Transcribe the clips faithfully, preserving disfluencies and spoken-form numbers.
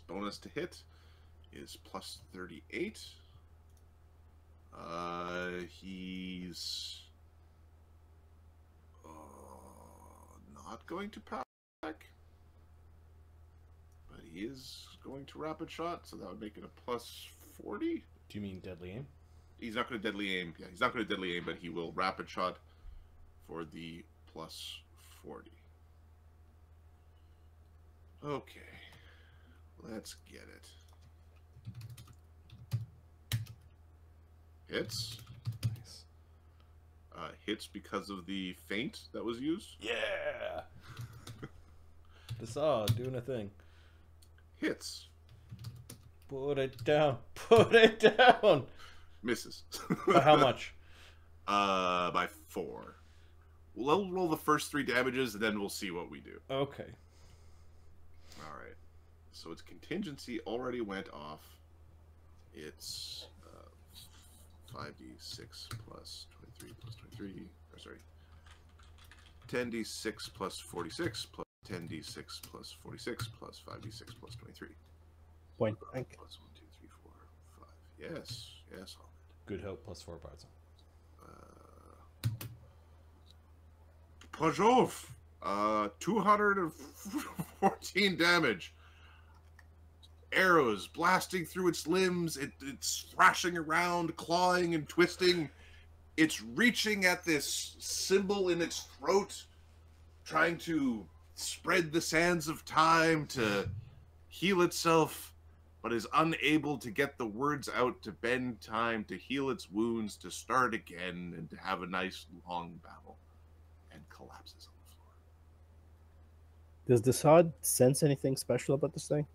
bonus to hit is plus thirty-eight. Uh, he's uh, not going to pack, but he is going to rapid shot, so that would make it a plus forty. Do you mean deadly aim? He's not going to deadly aim. Yeah, he's not going to deadly aim, but he will rapid shot for the plus forty. Okay, let's get it. Hits. Nice. Uh, hits because of the feint that was used. Yeah. The saw doing a thing. Hits. Put it down. Put it down. Misses. By how much? Uh, by four. We'll roll the first three damages, and then we'll see what we do. Okay. All right. So its contingency already went off. It's uh, five d six plus twenty-three plus twenty-three. Or sorry. ten d six plus forty-six plus ten d six plus forty-six plus five d six plus twenty-three. Point blank. Plus one, two, three, four, five. Yes. Yes, all Good hope plus four parts. Uh, Pajov, uh, two hundred fourteen damage. Arrows blasting through its limbs. It, it's thrashing around, clawing and twisting. It's reaching at this symbol in its throat, trying to spread the sands of time to heal itself, but is unable to get the words out to bend time, to heal its wounds, to start again, and to have a nice long battle, and collapses on the floor. Does the Sod sense anything special about this thing?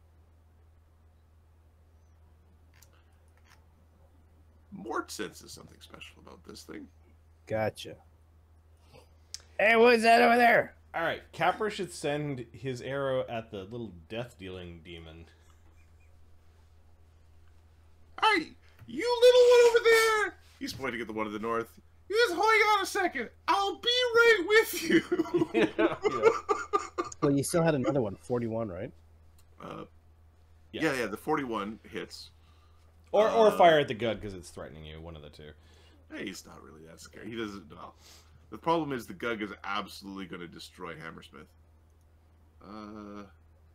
Mort senses something special about this thing. Gotcha. Hey, what's that over there? All right, Capra should send his arrow at the little death-dealing demon. Hey, you little one over there! He's pointing at the one to the north. You just hang on a second. I'll be right with you. Yeah, yeah. Well, you still had another one, forty-one, right? Uh, Yeah. yeah, yeah, the forty-one hits. Or or Uh, fire at the gun because it's threatening you. One of the two. Hey, he's not really that scary. He doesn't know. The problem is the Gug is absolutely going to destroy Hammersmith. Uh,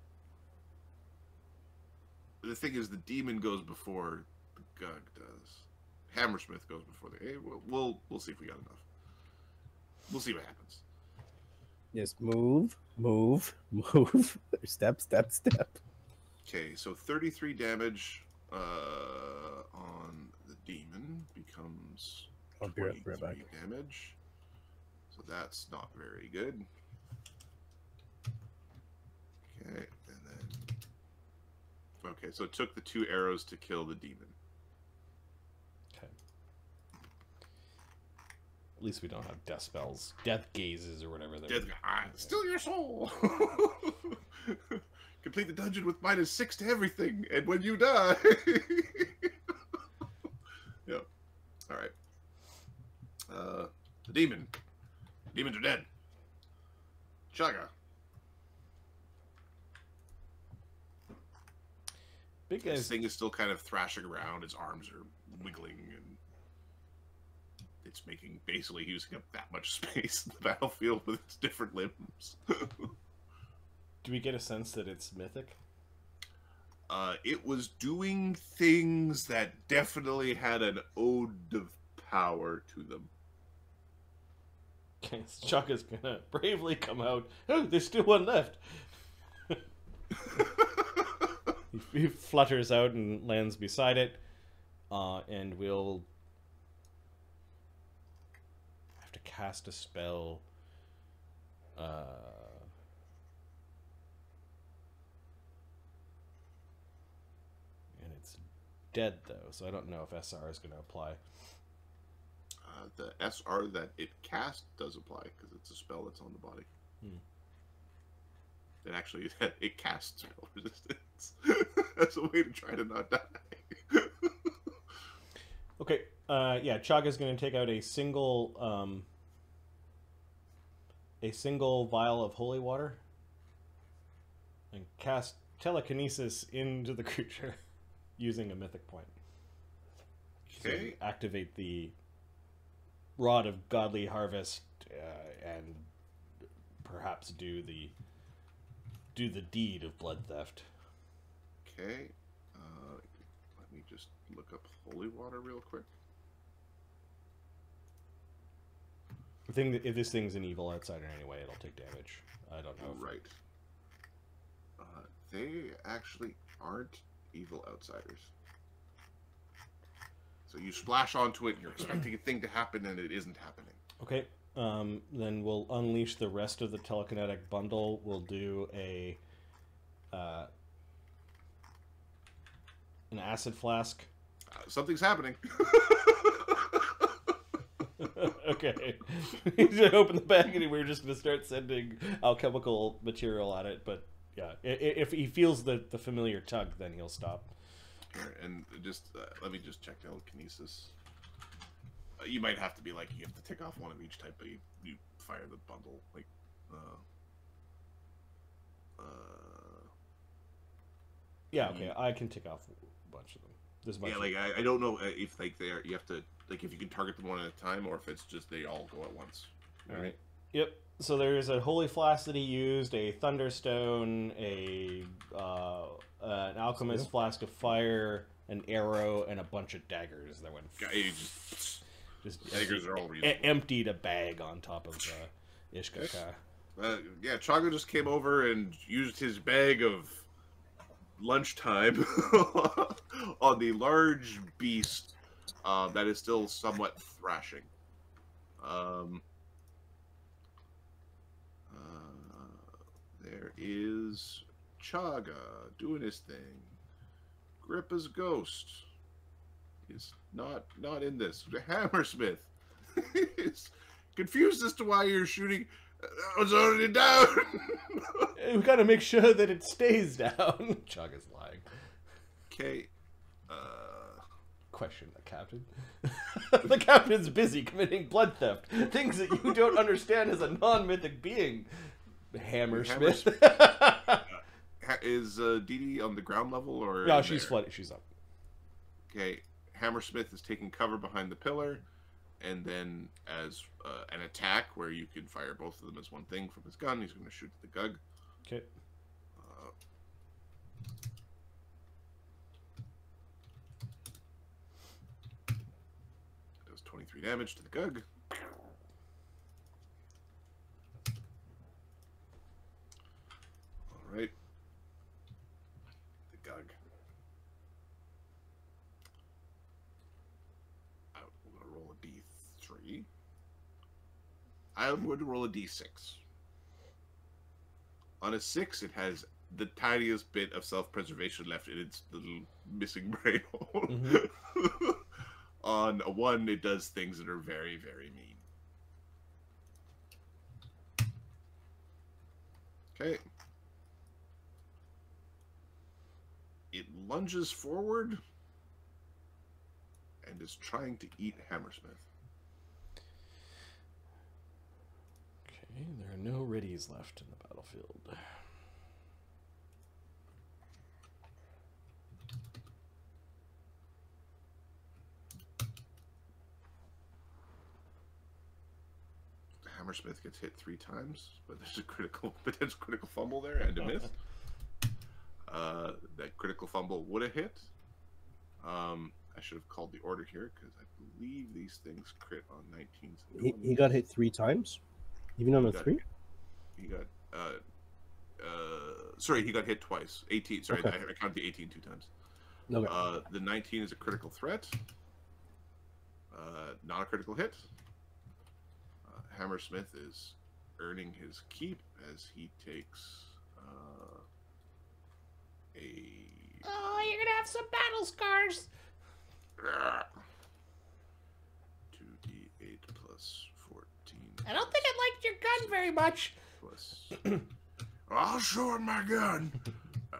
the thing is, the demon goes before the Gug does. Hammersmith goes before the. Hey, we'll, we'll we'll see if we got enough. We'll see what happens. Yes, move, move, move. Step, step, step. Okay, so thirty-three damage uh, on the demon becomes I'll be right, right back. twenty-three damage. So that's not very good. Okay, and then... Okay, so it took the two arrows to kill the demon. Okay. At least we don't have death spells, death gazes, or whatever. Death, ah, still your soul! Complete the dungeon with minus six to everything, and when you die... Yep. Alright. Uh, the demon. Demons are dead. Chaga. Big This guys. thing is still kind of thrashing around. Its arms are wiggling, and it's making basically using up that much space in the battlefield with its different limbs. Do we get a sense that it's mythic? uh, it was doing things that definitely had an ode of power to them. Okay, so Chaka's gonna bravely come out. Oh, there's still one left. he, he flutters out and lands beside it, uh, and we'll have to cast a spell. Uh, and it's dead though, so I don't know if S R is going to apply. Uh, the S R that it cast does apply, because it's a spell that's on the body. Hmm. It actually, it casts spell resistance. That's a way to try to not die. Okay, uh, yeah, Chaga's going to take out a single, um, a single vial of holy water and cast telekinesis into the creature using a mythic point. Okay. So activate the Rod of Godly Harvest uh, and perhaps do the do the deed of blood theft. Okay. Uh, let me just look up holy water real quick. The thing that if this thing's an evil outsider anyway, it'll take damage. I don't know. Right. Uh, they actually aren't evil outsiders. So you splash onto it, and you're expecting a thing to happen, and it isn't happening. Okay. Um, then we'll unleash the rest of the telekinetic bundle. We'll do a uh, an acid flask. Uh, something's happening. Okay. He's gonna open the bag and we're just gonna start sending alchemical material at it. But yeah, if he feels the the familiar tug, then he'll stop. Here, and just uh, let me just check telekinesis. Uh, you might have to be like you have to take off one of each type, but you, you fire the bundle like. Uh, uh, yeah. Okay. I can take off a bunch of them. There's a bunch yeah, of like I, I don't know if like they are. You have to like if you can target them one at a time, or if it's just they all go at once. All right. Yep. So there's a holy flask that he used, a thunderstone, a uh, uh, an alchemist Yeah. flask of fire, an arrow, and a bunch of daggers that went. Yeah, you just, Just daggers are all e- reasonable. emptied a bag on top of uh, Ishkaka. Uh, yeah, Chaga just came over and used his bag of lunchtime on the large beast uh, that is still somewhat thrashing. Um, uh, there is Chaga doing his thing. Grippa's ghost is not not in this. The Hammersmith is confused as to why you're shooting. I was already down. We've got to make sure that it stays down. Chaga's lying. Okay. Uh, Question the captain. The captain's busy committing blood theft. Things that you don't understand as a non-mythic being. Hammersmith. Hammersmith. uh, is uh, Dee Dee on the ground level or? No, in she's there? flooded. She's up. Okay. Hammersmith is taking cover behind the pillar, and then as uh, an attack where you can fire both of them as one thing from his gun, he's going to shoot the Gug. Okay. Uh, does twenty-three damage to the Gug. All right. The Gug. I'm going to roll a d three. I'm going to roll a d six. On a six, it has the tiniest bit of self-preservation left in its little missing brain hole. Mm-hmm. On a one, it does things that are very, very mean. Okay. It lunges forward and is trying to eat Hammersmith. Okay, there are no riddies left in the battlefield. Hammersmith gets hit three times, but there's a critical, potential critical fumble there and a miss. Uh, that critical fumble would have hit. Um, I should have called the order here because I believe these things crit on nineteens. And He, he got hit three times, even on a got- three. He got, uh, uh, sorry, he got hit twice. eighteen, sorry, Okay. I, I counted the eighteen two times. Okay. Uh, the nineteen is a critical threat. Uh, not a critical hit. Uh, Hammersmith is earning his keep as he takes uh, a Oh, you're gonna have some battle scars. two d eight plus fourteen. I don't think I liked your gun very much. Plus. I'll show him my gun. Uh,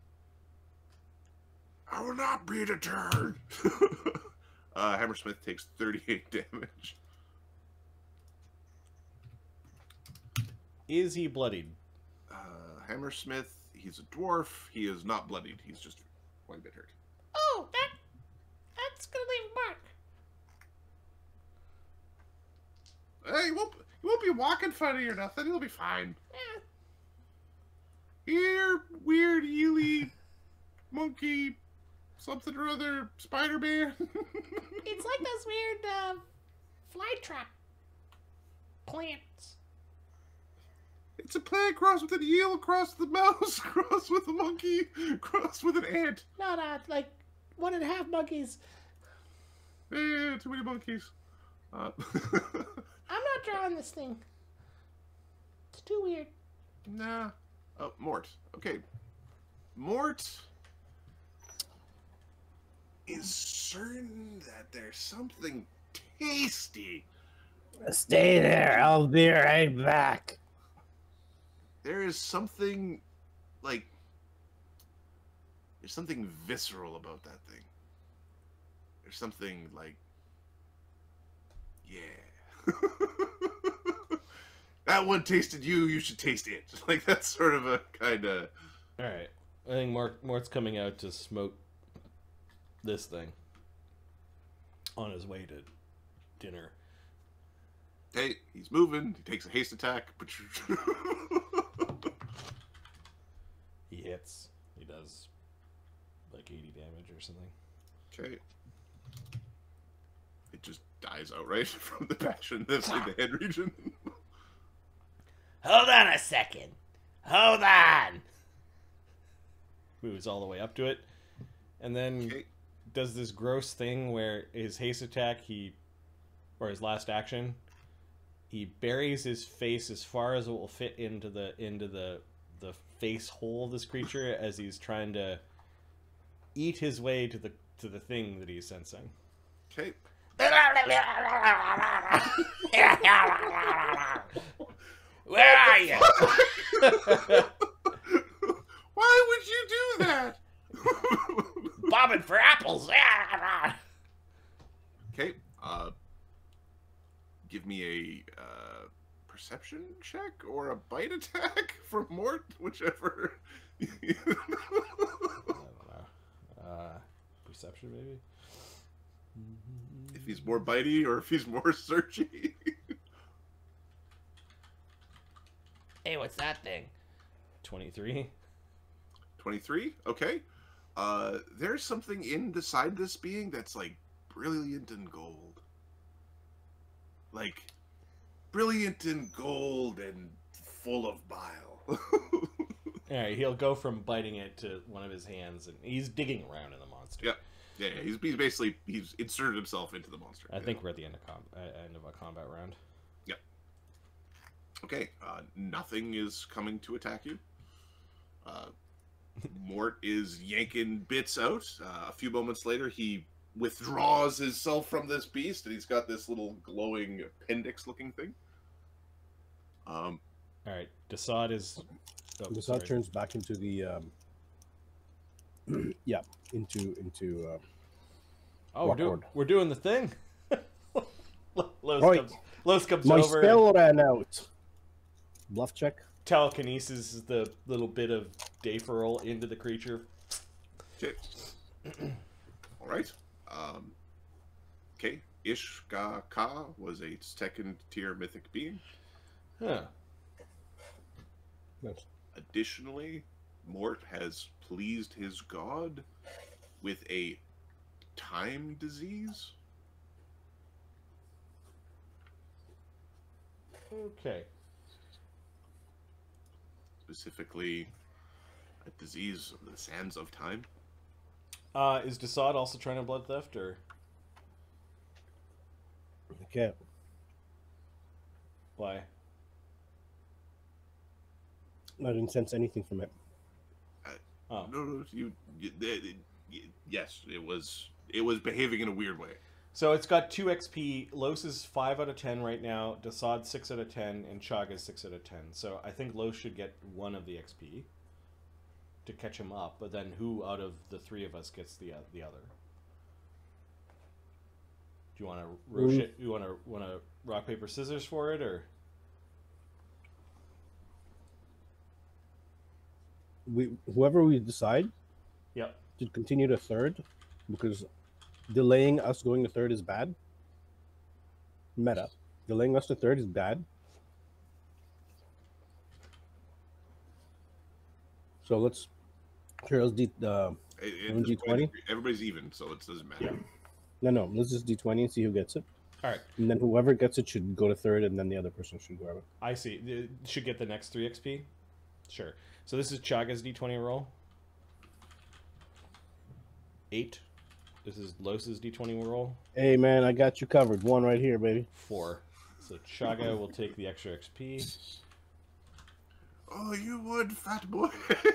I will not be deterred. uh, Hammersmith takes thirty-eight damage. Is he bloodied? Uh, Hammersmith he's a dwarf. He is not bloodied. He's just quite a bit hurt. Oh, that that's gonna leave a mark. Hey, he won't, he won't be walking funny or nothing. He'll be fine. Yeah. Here, weird, eel monkey, something or other, Spider-Man. It's like those weird uh, fly trap plants. It's a plant crossed with an eel, crossed with a mouse, crossed with a monkey, crossed with an ant. No, no, like one and a half monkeys. Eh, too many monkeys. Uh, I'm not drawing this thing. It's too weird. nah. Oh, Mort. Okay. Mort is certain that there's something tasty. Stay there. I'll be right back. There is something, like, there's something visceral about that thing. There's something, like, yeah. That one tasted you, you should taste it. Like, that's sort of a kind of... Alright. I think Mort, Mort's coming out to smoke this thing on his way to dinner. Hey, he's moving. He takes a haste attack. He hits. He does like eighty damage or something. Okay. It just dies outright from the passion that's in the head region. Hold on a second. Hold on. Moves all the way up to it. And then Okay. does this gross thing where his haste attack, he, or his last action, he buries his face as far as it will fit into the into the the face hole of this creature as he's trying to eat his way to the to the thing that he's sensing. Okay. Where are you? Why would you do that? Bobbing for apples. Okay. Uh, give me a uh, perception check or a bite attack for Mort, whichever. I don't know. Uh, perception, maybe? If he's more bitey or if he's more searchy. Hey, what's that thing? twenty-three. twenty-three? Okay. Uh, there's something inside this being that's like brilliant in gold. Like, brilliant in gold and full of bile. Alright, he'll go from biting it to one of his hands, and he's digging around in the monster. Yep. Yeah, yeah, he's, he's basically, he's inserted himself into the monster. I yeah. think we're at the end of, com- uh, end of a combat round. Yep. Okay, uh, nothing is coming to attack you. Uh, Mort is yanking bits out. Uh, a few moments later, he withdraws himself from this beast, and he's got this little glowing appendix-looking thing. Um, Alright, Desaad is... Oh, The sorry. sun turns back into the um, yeah, into into uh, Oh, we're doing, Awkward. we're doing the thing. Lloes Right. comes, Lloes comes my over. spell ran out. Bluff check. Telekinesis is the little bit of Dayferal into the creature. okay. All right. Um, okay. Ishgaka was a second-tier mythic being. Huh. Nice. Additionally, Mort has pleased his god with a time disease. Okay. Specifically, a disease of the sands of time. Uh, is Desaad also trying to blood theft, or Okay. why? I didn't sense anything from it. Oh. No, no, you, you it, it, yes, it was it was behaving in a weird way. So it's got two X P. Los is five out of ten right now. Desaad six out of ten, and Chag is six out of ten. So I think Los should get one of the X P to catch him up. But then who out of the three of us gets the uh, the other? Do you want to rosh it? You want to want to rock paper scissors for it, or we whoever we decide Yep. to continue to third, because delaying us going to third is bad. Meta. Delaying us to third is bad. So let's here let's D uh It, One it, D twenty? everybody's even, so it doesn't matter. Yeah. no no let's just D twenty and see who gets it. All right. And then whoever gets it should go to third, and then the other person should grab it. I see. It should get the next three X P. Sure. So this is Chaga's D twenty roll. Eight. This is Lloes's D twenty roll. Hey man, I got you covered. One right here, baby. Four. So Chaga will take the extra X P. Oh, you would, fat boy.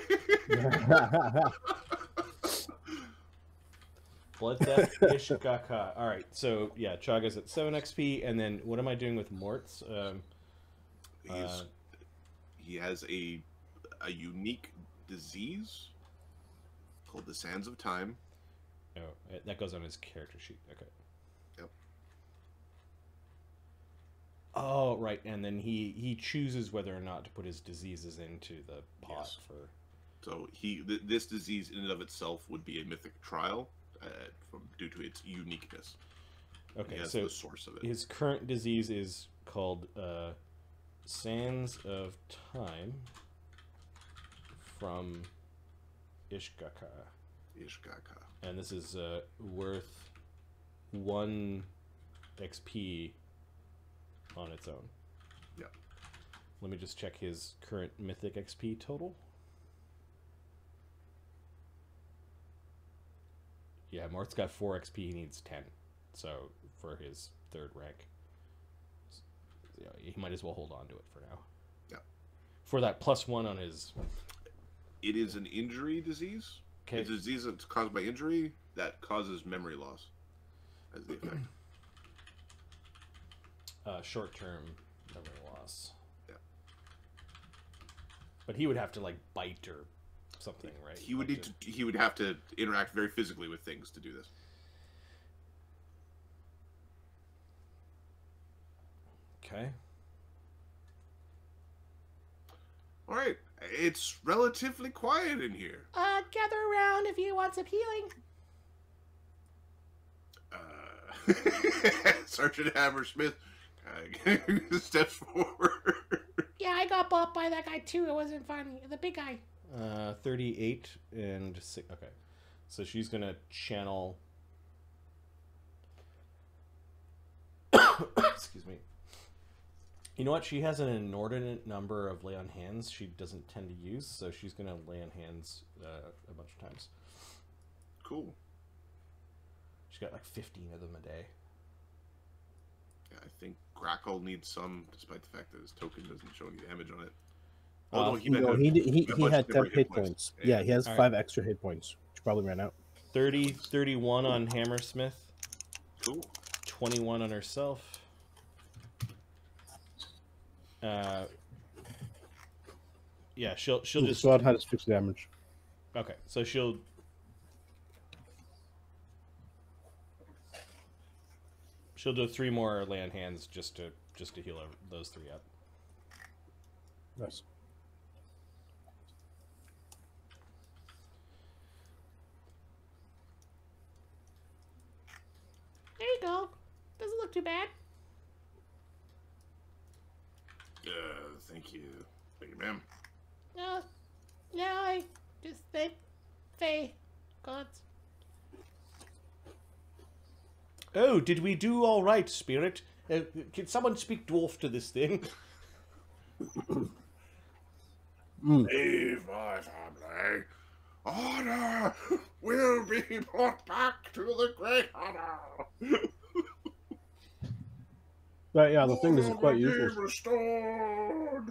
Blood Death Ishigaka. All right. So yeah, Chaga's at seven X P, and then what am I doing with Mort's? Um, He's, uh, he has a a unique disease called the Sands of Time. oh, that goes on his character sheet. Okay. Yep. Oh, right, and then he he chooses whether or not to put his diseases into the pot Yes. for. So he th- this disease in and of itself would be a mythic trial uh, from due to its uniqueness. Okay, He has so the source of it. his current disease is called uh, Sands of Time from Ishigaka, Ishigaka. and this is uh, worth one X P on its own. Yeah. Let me just check his current mythic X P total. Yeah, Mort's got four X P. He needs ten. So for his third rank, so, yeah, he might as well hold on to it for now. Yeah. For that plus one on his. It is an injury disease. Okay. It's a disease that's caused by injury that causes memory loss as the effect. Uh, short-term memory loss. Yeah. But he would have to like bite or something, right? He would Like need to. He would have to interact very physically with things to do this. Okay. All right. It's relatively quiet in here. Uh, gather around if you want some healing. Uh, Sergeant Hammersmith uh, steps forward. Yeah, I got bought by that guy too. It wasn't funny. The big guy. Uh, thirty-eight and six. Okay, so she's gonna channel. Excuse me. You know what? She has an inordinate number of lay on hands she doesn't tend to use, so she's gonna lay on hands uh, a bunch of times. Cool. She's got like fifteen of them a day. Yeah, I think Grackle needs some, despite the fact that his token doesn't show any damage on it. Uh, Oh, no, he meant No, a- he did, he, a he bunch had of ten different hit points. Yeah, he has All right. five extra hit points, which probably ran out. thirty, thirty-one on Hammersmith. Cool. twenty-one on herself. Uh, yeah, she'll she'll The just sword had six damage. okay. So she'll she'll do three more lay on hands just to just to heal those three up. Nice. There you go. Doesn't look too bad. Uh, thank you. Thank you, ma'am. No, no, I just think Faye gods. Oh, did we do all right, Spirit? Uh, can someone speak dwarf to this thing? Leave my family. Honor will be brought back to the great honor. But yeah, the thing is Honor quite will be useful. restored.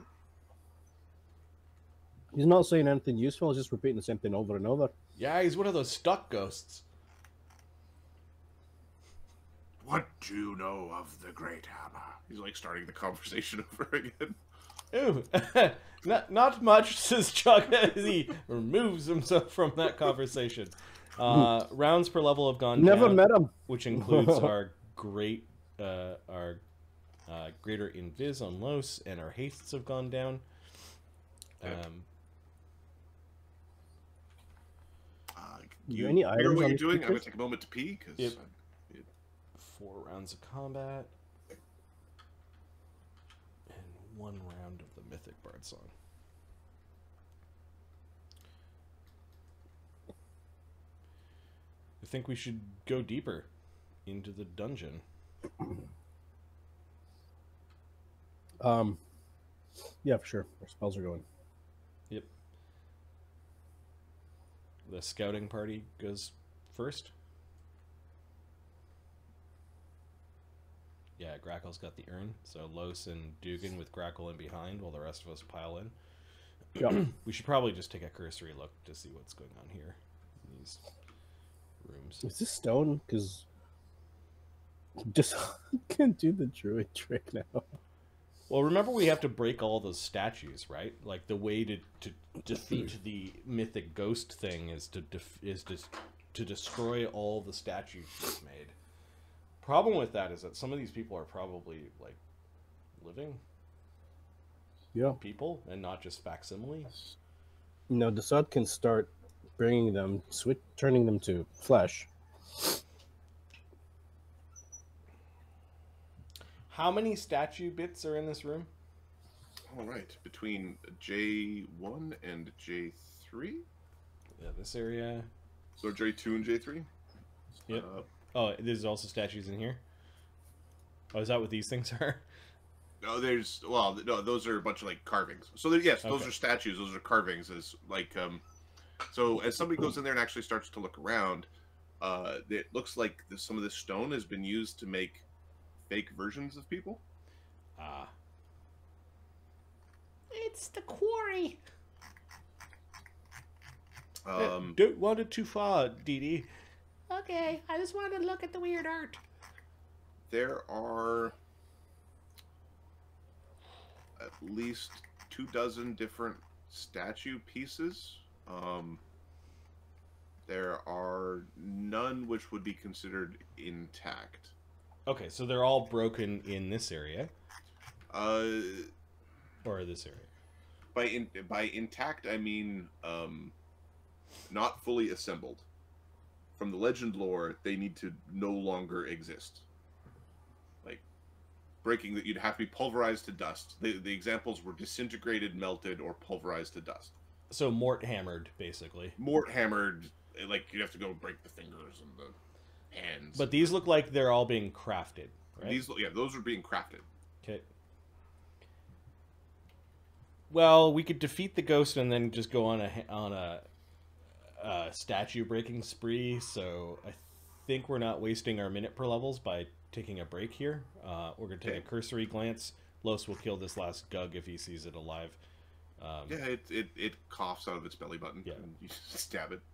He's not saying anything useful, he's just repeating the same thing over and over. Yeah, he's one of those stuck ghosts. What do you know of the great hammer? He's like starting the conversation over again. Ooh, not, not much, says Chuck as he removes himself from that conversation. Uh, rounds per level have gone Never down, met him. which includes our great, uh, our uh, greater invis on Lloes, and our hastes have gone down. Okay. Um, You any hear items what on you're these doing? I'm gonna creatures? take a moment to pee because Yep. Four rounds of combat. And one round of the Mythic Bard Song. I think we should go deeper into the dungeon. Um, yeah, for sure. Our spells are going. Yep. The scouting party goes first. Yeah, Grackle's got the urn, so Lloes and Dugan with Grackle in behind while the rest of us pile in. Yeah. We should probably just take a cursory look to see what's going on here in these rooms. Is this stone? Because just can do the druid trick now. Well, remember we have to break all those statues, right? Like the way to, to defeat the mythic ghost thing is to def- is to to destroy all the statues you've made. Problem with that is that some of these people are probably like living Yeah. people and not just facsimile. You know, Desad can start bringing them, switch, turning them to flesh. How many statue bits are in this room? all right, between J one and J three, Yeah, this area. so J two and J three. Yep. Uh, Oh, there's also statues in here. Oh, is that what these things are? No, there's well, no, those are a bunch of like carvings. So there, yes, those Okay. are statues. Those are carvings. As like, um, so as somebody goes in there and actually starts to look around, uh, it looks like the, some of this stone has been used to make fake versions of people. Ah. It's the quarry. Um, Don't wander too far, Dee Dee. Okay, I just wanted to look at the weird art. there are at least two dozen different statue pieces. Um, there are none which would be considered intact. Okay, so they're all broken in this area, Uh, or this area. by in, by intact, I mean um, not fully assembled. From the legend lore, they need to no longer exist. Like breaking that, you'd have to be pulverized to dust. The the examples were disintegrated, melted, or pulverized to dust. So Mort hammered, basically. Mort hammered, like you'd have to go break the fingers and the hands. But these look like they're all being crafted, right? these, yeah, those are being crafted. Okay. Well, we could defeat the ghost and then just go on a on a, a statue breaking spree. So I think we're not wasting our minute per levels by taking a break here. Uh, we're gonna take Okay. a cursory glance. Los will kill this last Gug if he sees it alive. Um, Yeah, it, it it coughs out of its belly button, Yeah. and you stab it.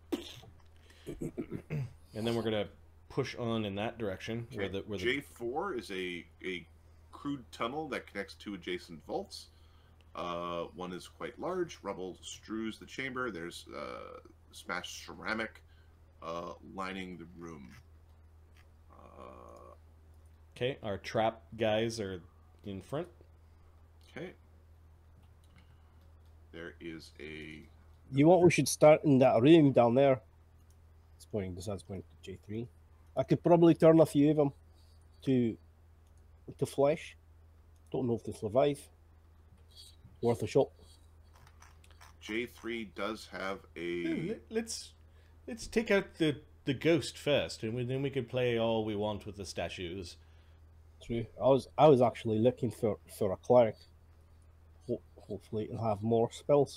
And then we're gonna push on in that direction. Where the where the J four is a a crude tunnel that connects two adjacent vaults. Uh, one is quite large. Rubble strews the chamber. There's uh, smashed ceramic uh, lining the room. Uh, okay, our trap guys are in front. okay. There is a You want we should start in that room down there. It's pointing, Desad's pointing to J three. I could probably turn a few of them to to flesh. Don't know if they survive. Worth a shot. J three does have Yeah, a let- let's let's take out the the ghost first, and we, then we can play all we want with the statues. True. I was I was actually looking for for a cleric. Ho- hopefully, it'll have more spells.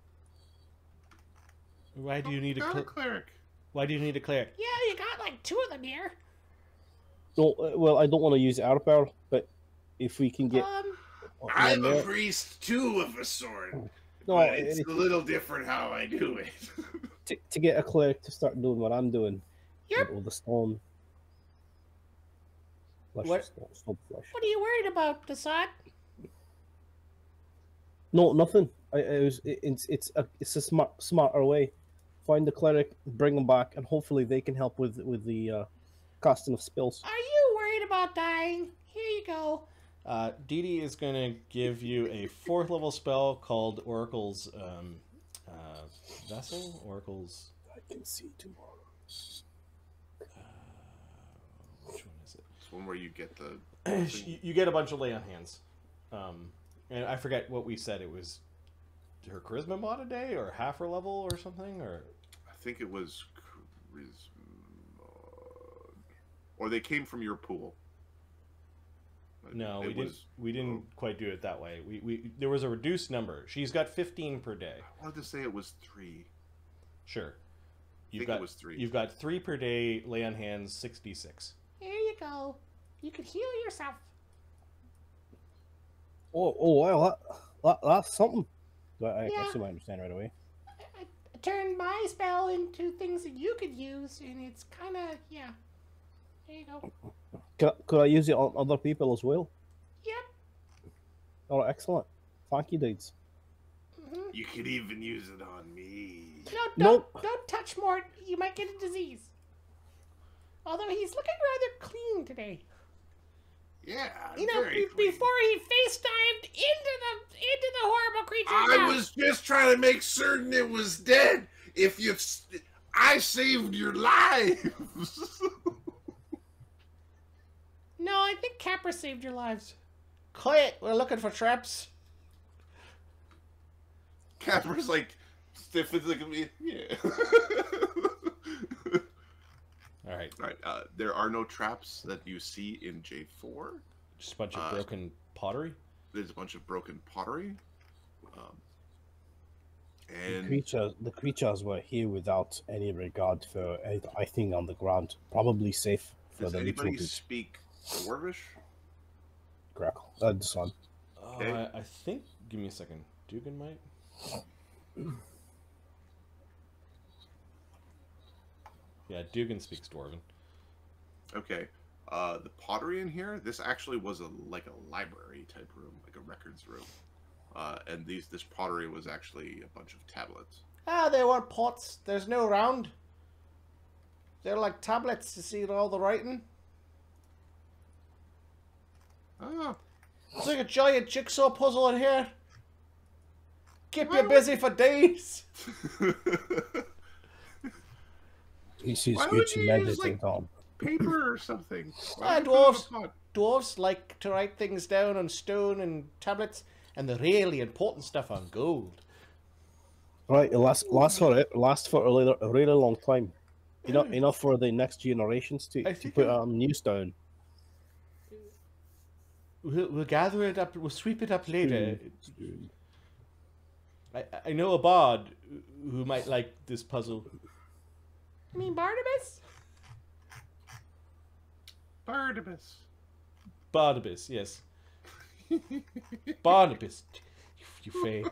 Why do you need a not a cler- cleric. Why do you need a cleric? Yeah, you got like two of them here. No, uh, well, I don't want to use air power, but if we can get Um, I'm one a there- priest too of a sort. No, but it's it- a little different how I do it. to, to get a cleric to start doing what I'm doing. Yep. With all the stone. Flesh, What- Stone, stone flesh. what are you worried about, Desad? No, nothing. I, it was, it, it's it's a it's a smart smarter way. Find the cleric, bring them back, and hopefully they can help with with the uh, casting of spells. Are you worried about dying? Here you go. Uh, Dee Dee is going to give you a fourth level spell called Oracle's um, uh, Vessel? Oracle's... I can see tomorrow. Which one is it? It's one where you get the. you, you get a bunch of lay on hands, um, and I forget what we said. It was her charisma mod a day, or half her level, or something, or I think it was charisma, or they came from your pool. no, It we didn't. was- We didn't quite do it that way. We, we there was a reduced number. She's got fifteen per day. I wanted to say it was three. Sure, you've think got it was three. You've got three per day. Lay on hands, sixty-six. Here you go. You can heal yourself. Oh, oh, wow, that, that, that's something. I, I Yeah. assume I understand right away. I, I turned my spell into things that you could use, and it's kind of, yeah. There you go. Could, could I use it on other people as well? Yep. Oh, excellent. Thank you, dudes. hmm You could even use it on me. No, don't, Nope. don't touch Mort. You might get a disease. Although he's looking rather clean today. Yeah, You know, very be- clean. before he face dived into the into the horrible creature. I mouth. was just trying to make certain it was dead. If you, I saved your lives. No, I think Capra saved your lives. Quiet! We're looking for traps. Casper's like stiffens like at me. Yeah. All right, All right. Uh, there are no traps that you see in J four. just a bunch of Uh, broken pottery. There's a bunch of broken pottery. Um, The and creatures, the creatures were here without any regard for anything on the ground. Probably safe for does the little anybody bit. speak Dwarvish? Crackle. Uh, the sun. Oh, okay. I, I think. Give me a second. Dugan might. Yeah, Dugan speaks Dwarven. Okay. Uh, the pottery in here. This actually was a like a library type room, like a records room. Uh, and these this pottery was actually a bunch of tablets. Ah, they weren't pots. There's no round. They're like tablets. You see all the writing. Ah, It's like a giant jigsaw puzzle in here. Keep Why you busy for days. This is Why good would to you use, meditate like- on. paper or something. Why Ah, would you put it on dwarves. a pot? Dwarves like to write things down on stone and tablets, and the really important stuff on gold. Right, it lasts lasts for it lasts for a really, a really long time. Enough enough for the next generations to, I to think put it- um, news down. We'll, we'll gather it up. We'll sweep it up later. I, I know a bard who might like this puzzle. You mean Barnabas? Barnabas. Barnabas, yes. Barnabas, you, you fey.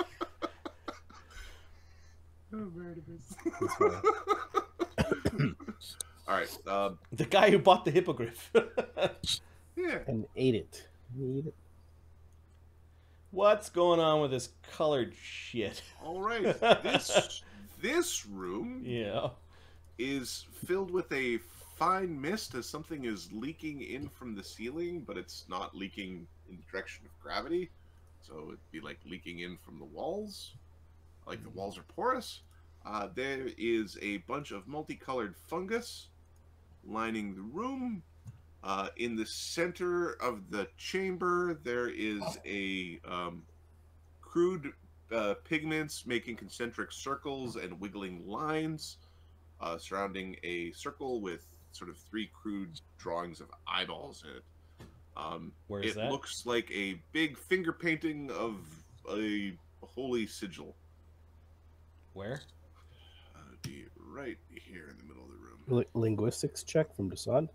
Oh, Barnabas. That's fine. All right. Um, The guy who bought the hippogriff. yeah. And ate it. Ate it. What's going on with this colored shit? All right. This this room Yeah. is filled with a fine mist as something is leaking in from the ceiling, but it's not leaking in the direction of gravity. So it'd be like leaking in from the walls. Like the walls are porous. Uh, there is a bunch of multicolored fungus lining the room. Uh, in the center of the chamber, there is a um, crude uh, pigments making concentric circles and wiggling lines uh, surrounding a circle with sort of three crude drawings of eyeballs in it. Um, Where is it that? looks like a big finger painting of a holy sigil. Where? Uh, it'd be right here in the middle of the room. Li- linguistics check from the sun.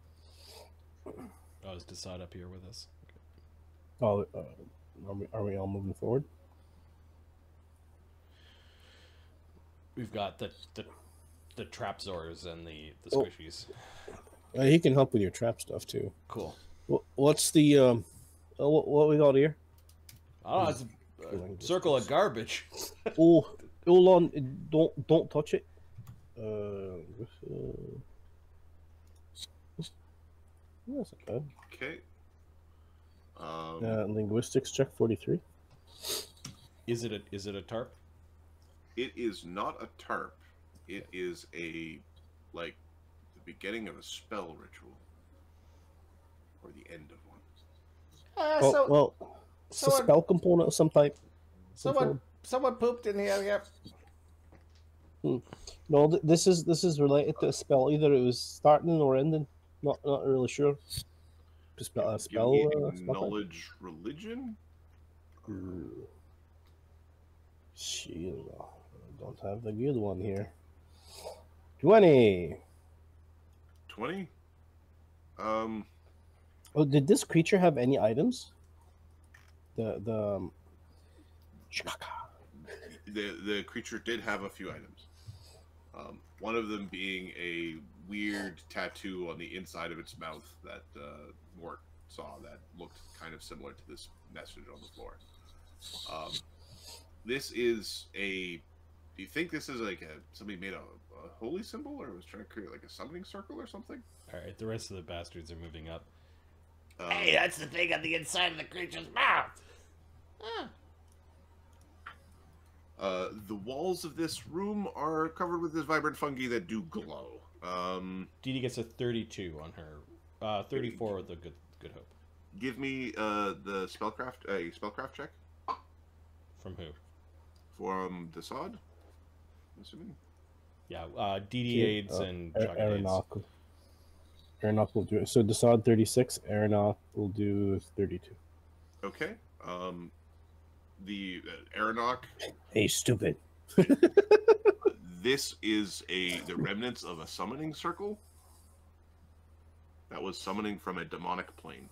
Oh, is Desaad up here with us? Oh, uh, are we are we all moving forward? We've got the the, the trapzors and the, the Oh. squishies. Uh, he can help with your trap stuff too. Cool. Wh- What's the um? uh, What, what we got here? Oh, it's a, a circle of garbage. Oh, hold on! Don't don't touch it. Uh, uh that's okay. Okay. Um, Uh, linguistics check forty-three. Is it a is it a tarp? It is not a tarp. It is a like the beginning of a spell ritual. Or the end of one. Uh, Oh, so well, it's a someone- spell component of some type. someone someone pooped in the area. Hmm. No, th- this is this is related to a spell. Either it was starting or ending. Not not really sure. Spell, uh, Give spell, me uh, spell type? knowledge religion? Ooh. Shield. I don't have the good one here. Twenty. twenty? Um, Oh, did this creature have any items? The the. Um... the the creature did have a few items. Um, one of them being a weird tattoo on the inside of its mouth that uh, Mort saw that looked kind of similar to this message on the floor. Um, this is a. Do you think this is like a somebody made a, a holy symbol, or was trying to create like a summoning circle or something? All right, the rest of the bastards are moving up. Um, Hey, that's the thing on the inside of the creature's mouth. Huh. Uh, the walls of this room are covered with this vibrant fungi that do glow. Um, Dee Dee gets a thirty-two on her. Uh, thirty-four with a good good hope. give me uh, the spellcraft a spellcraft check From who? from the sod. I'm assuming. Yeah, uh, Dee Dee Yeah, aids uh, and A- Jugga aids. Aeronautic. Aeronautic will do it. So Desaad thirty-six, Aeronautic will do thirty-two. Okay. Um, the uh, Aeronautic. Hey, stupid. This is a the remnants of a summoning circle that was summoning from a demonic plane.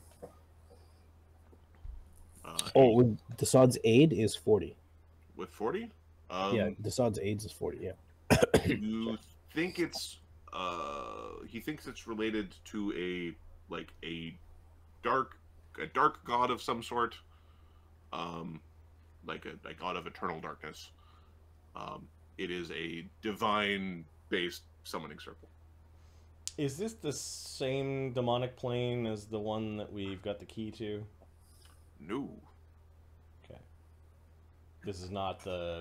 Uh, Oh, with Desaad's aid is forty. with forty. Um, Yeah, Desaad's aids is forty, yeah. You think it's uh he thinks it's related to a like a dark a dark god of some sort, um like a, a god of eternal darkness. Um it is a divine based summoning circle. Is this the same demonic plane as the one that we've got the key to? No. Okay. This is not the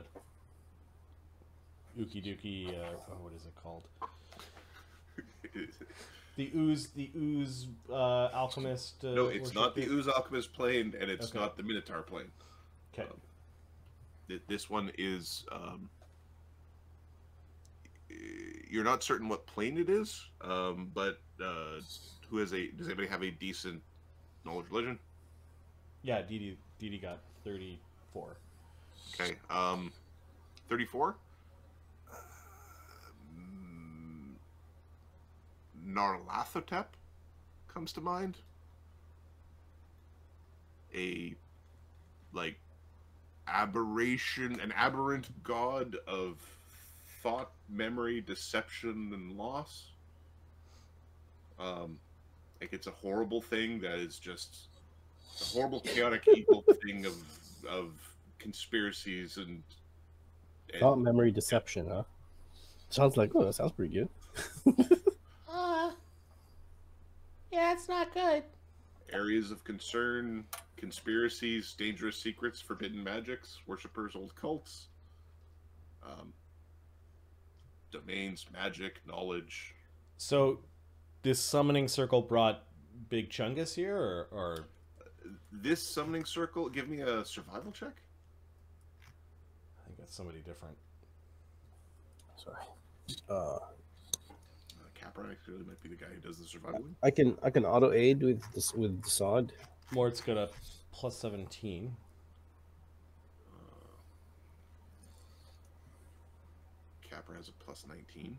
Ookie Dookie, uh, oh, what is it called? The ooze, the ooze uh, alchemist. Uh, No, it's not the worship? Ooze Alchemist plane, and it's Okay. not the Minotaur plane. Okay. Um, th- this one is. Um, you're not certain what plane it is, um, but uh, who has a? Does anybody have a decent knowledge religion? Yeah, Dee Dee, Dee Dee got thirty-four. Okay, um, thirty-four. Narlathotep comes to mind. A like aberration, an aberrant god of thought, memory, deception, and loss. Um, like it's a horrible thing that is just a horrible, chaotic, evil thing of of conspiracies and. and Thought memory deception, huh? Sounds like, oh, that sounds pretty good. Uh, yeah, it's not good. areas of concern, conspiracies, dangerous secrets, forbidden magics, worshippers, old cults, um, domains, magic, knowledge. So, this summoning circle brought Big Chungus here, or, or This summoning circle, give me a survival check. I think that's somebody different. Sorry. Uh, Uh, Capra actually might be the guy who does the survival. I can I can auto aid with this with Desaad. Mort's got a plus seventeen. Uh, Capra has a plus nineteen.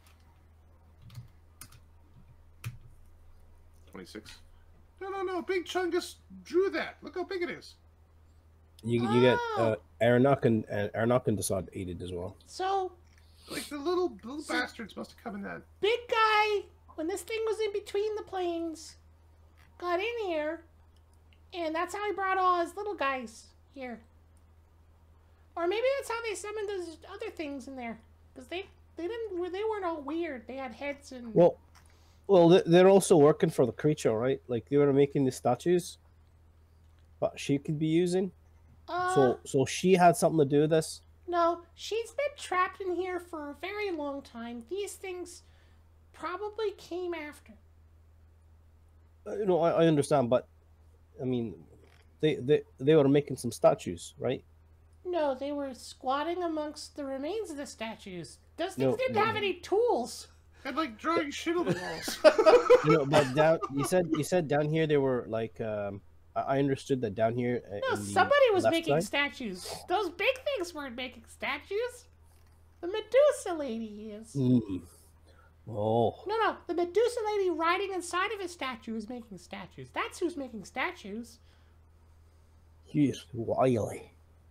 twenty-six. No, no, no. Big Chungus drew that. Look how big it is. You you get Oh. uh, Aeronautic and uh, Aeronautic and Desaad aided as well. So, Like the little little So- bastards must have come in that. big guy, when this thing was in between the planes, got in here, and that's how he brought all his little guys here. Or maybe that's how they summoned those other things in there, because they they didn't they weren't all weird. They had heads and Well, well, they- they're also working for the creature, right? Like they were making the statues, but she could be using. uh, So so she had something to do with this. no, she's been trapped in here for a very long time. These things probably came after. Uh, you know, I, I understand, but I mean, they, they they were making some statues, right? No, they were squatting amongst the remains of the statues. Those things No, didn't no. have any tools. And like drawing shit on the walls. You know, but down you said you said down here they were like um, I I understood that down here. uh, No, in the somebody was left making side- statues. Those big things weren't making statues. The Medusa lady is. Mm. Oh, No, no, the Medusa lady riding inside of a statue is making statues. That's who's making statues. he's wily.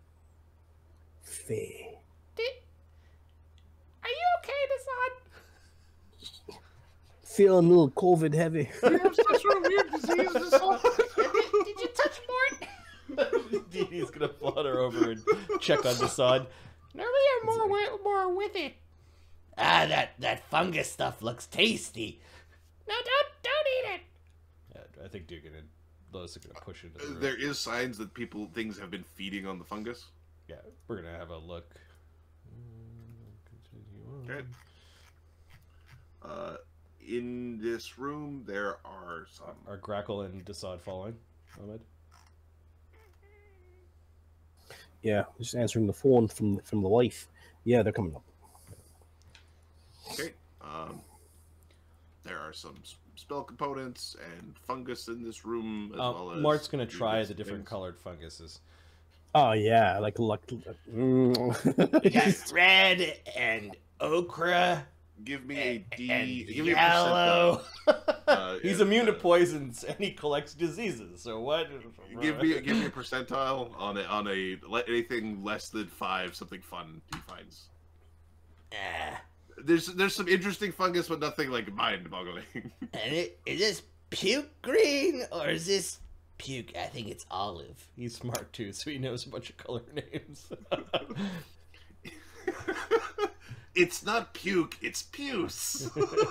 Faye. Did... Are you okay, Nassan? Feeling a little COVID heavy. You have some sort of weird disease. This all- Did, did you touch Mort? Dee Dee's gonna flutter over and check on Desaad. Normally you're more, wi- more with it. Ah, that, that fungus stuff looks tasty. No, don't, don't eat it. Yeah, I think Dugan and Lloes are gonna push into the room. There is signs that people things have been feeding on the fungus. Yeah, we're gonna have a look. Continue on. Okay. Uh, in this room, there are some. Are Grackle and Desaad following? Ahmed? Yeah, just answering the phone from from the wife. Yeah, they're coming up. Okay. Um, there are some s- spell components and fungus in this room, as Uh, well as. Mort's gonna try Dugan's the different things. colored funguses. Oh yeah, like like. Mm. We got red and okra Give me a D. and Give me a yellow. percentile. Uh, He's yeah, immune to uh, poisons and he collects diseases. So what? Give me give me a percentile on a on a le- anything less than five. Something fun he finds. Ah, There's there's some interesting fungus, but nothing like mind-boggling. and it, is this puke green or is this puke? I think it's olive. He's smart too, so he knows a bunch of color names. It's not puke, it's puce.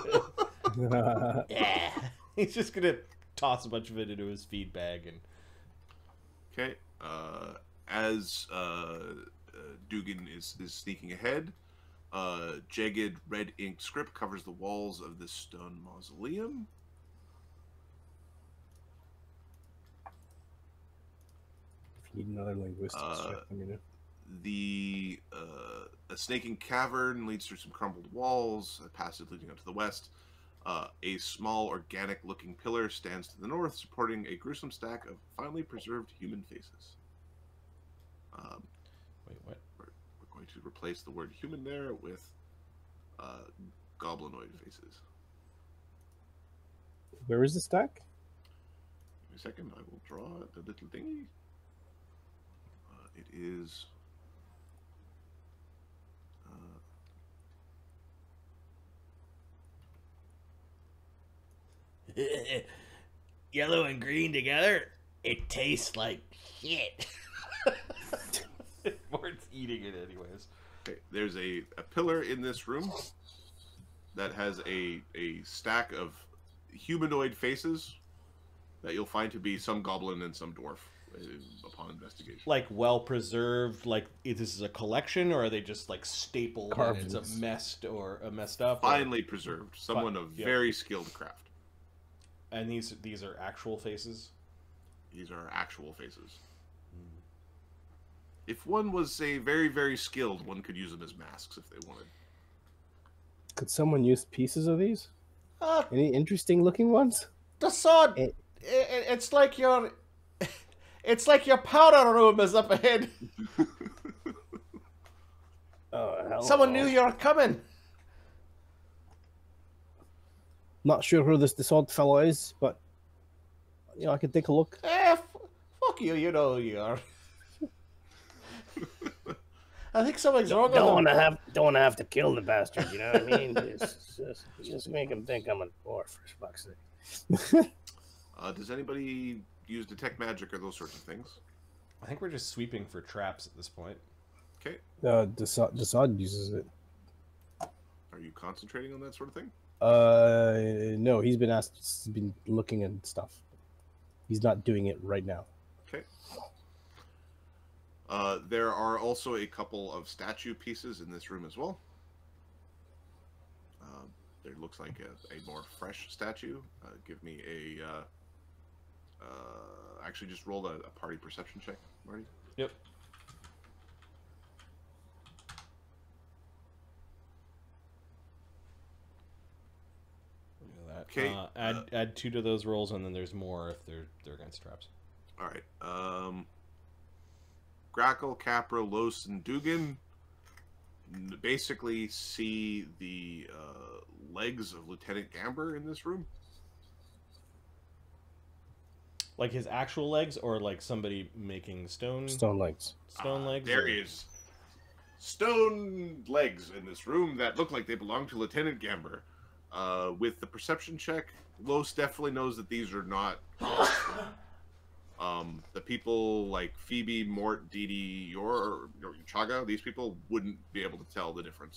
Yeah. He's just gonna toss a bunch of it into his feed bag and Okay. Uh, as uh, uh, Dugan is, is sneaking ahead, uh, jagged red ink script covers the walls of this stone mausoleum. If you need another linguistics Uh, check, let me know. The uh, a snaking cavern leads through some crumbled walls, a passage leading up to the west. Uh, a small organic-looking pillar stands to the north, supporting a gruesome stack of finely preserved human faces. Um, wait, what? we're, we're going to replace the word human there with uh, goblinoid faces. Where is the stack? Give me a second, I will draw the little thingy. Uh, it is. Uh, Yellow and green together, it tastes like shit. Mort's eating it anyways. okay, there's a, a pillar in this room that has a, a stack of humanoid faces that you'll find to be some goblin and some dwarf uh, upon investigation. Like well preserved, like is this is a collection, or are they just like stapled and it's Carvings. a messed or a messed up? or- Finely preserved, someone of yeah. very skilled craft. And these these are actual faces. These are actual faces. If one was, say, very, very skilled, one could use them as masks if they wanted. Could someone use pieces of these? Uh, Any interesting looking ones? the sword. It- It, it's like your, it's like your powder room is up ahead. Oh, hell Someone no. knew you were coming. Not sure who this this odd fellow is, but you know I could take a look. Eh, f- fuck you. You know who you are. I think something's wrong with Don't him. want to have don't want to have to kill the bastard. You know what I mean? Just, just, just make him think I'm a dwarf, for fuck's sake. Uh, does anybody use detect magic or those sorts of things? I think we're just sweeping for traps at this point. Okay. Uh, Desaad, Desaad uses it. Are you concentrating on that sort of thing? Uh, no, he's been asked. He's been looking at stuff. He's not doing it right now. Okay. Uh, there are also a couple of statue pieces in this room as well. Uh, there looks like a, a more fresh statue. Uh, give me a. Uh, uh, actually, just roll a, a party perception check, Marty. Yep. Okay. Uh, add uh, add two to those rolls, and then there's more if they're they're against traps. All right. Um, Grackle, Capra, Lloes, and Dugan basically see the uh, legs of Lieutenant Gamber in this room. Like his actual legs, or like somebody making stone Stone legs. stone Uh, legs. There or... is stone legs in this room that look like they belong to Lieutenant Gamber. Uh, with the perception check, Los definitely knows that these are not. Um, the people like Phoebe, Mort, Dee Dee, your, your Chaga, these people wouldn't be able to tell the difference.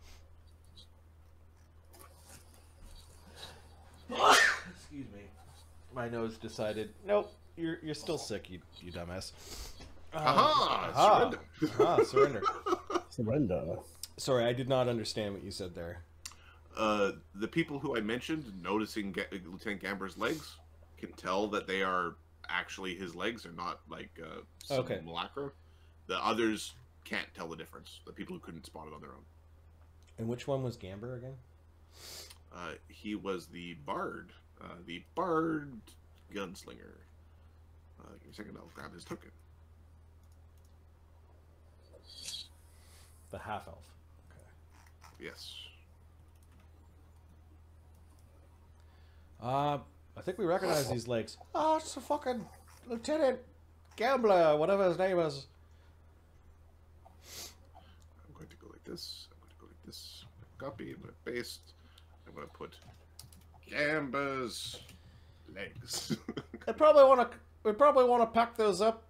Excuse me. My nose decided. Nope, you're you're still sick, you you dumbass. Um, Aha! aha, Surrender. aha, surrender. Surrender. Sorry, I did not understand what you said there. Uh, the people who I mentioned, noticing Ga Lieutenant Gamber's legs, can tell that they are actually his legs and not like uh, some Okay. simulacra. The others can't tell the difference. The people who couldn't spot it on their own. And which one was Gamber again? Uh, he was the bard, uh, the bard gunslinger. Uh, give me a second, I'll grab his token. The half elf. Yes. Uh, I think we recognize these legs. Oh, it's a fucking Lieutenant Gambler, whatever his name is. I'm going to go like this. I'm going to go like this. Copy. I'm going to paste. I'm going to put Gamber's legs. I probably want to. We probably want to pack those up.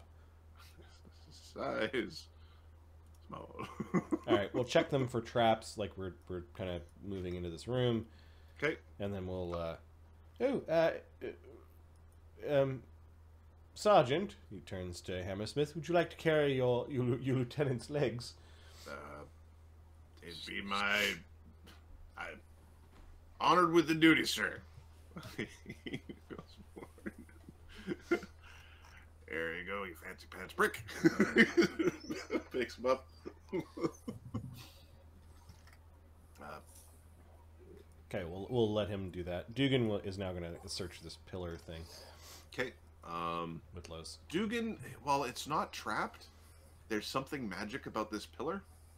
Size small. All right, we'll check them for traps. Like we're we're kind of moving into this room, Okay. and then we'll. Uh, oh, uh, uh, um, Sergeant. He turns to Hammersmith. Would you like to carry your your, your lieutenant's legs? Uh, it'd be my. I'm honored with the duty, sir. There you go, you fancy pants prick. Picks him up. uh, Okay, we'll we'll let him do that. Dugan will, is now going to search this pillar thing okay. Um, with Lloes. Dugan, while it's not trapped, there's something magic about this pillar.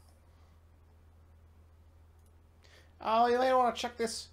Oh, you may want to check this.